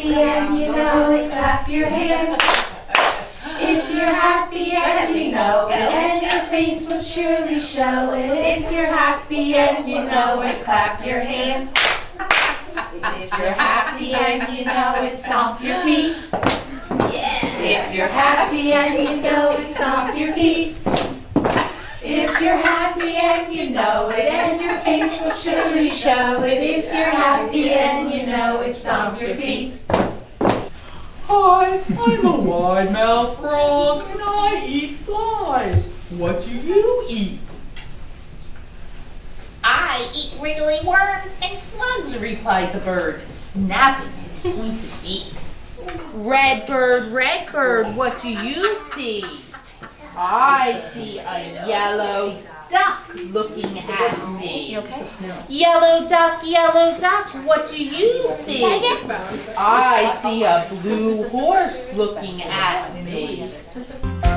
happy and you know it, clap your hands. If you're happy and you know it, and your face will surely show it. If you're happy and you know it, clap your hands. If you're happy and you know it, stomp your feet. If you're happy and you know it, stomp your feet. If you're happy and you know it, and your face will surely show it. If you're happy and you know it, stomp your feet. Hi, I'm a wide-mouthed frog and I eat flies. What do you eat? I eat wriggly worms and slugs, replied the bird, snapping his pointed beak. Red bird, what do you see? I see a yellow duck looking at me. You okay? Yellow duck, what do you see? I see a blue horse looking at me.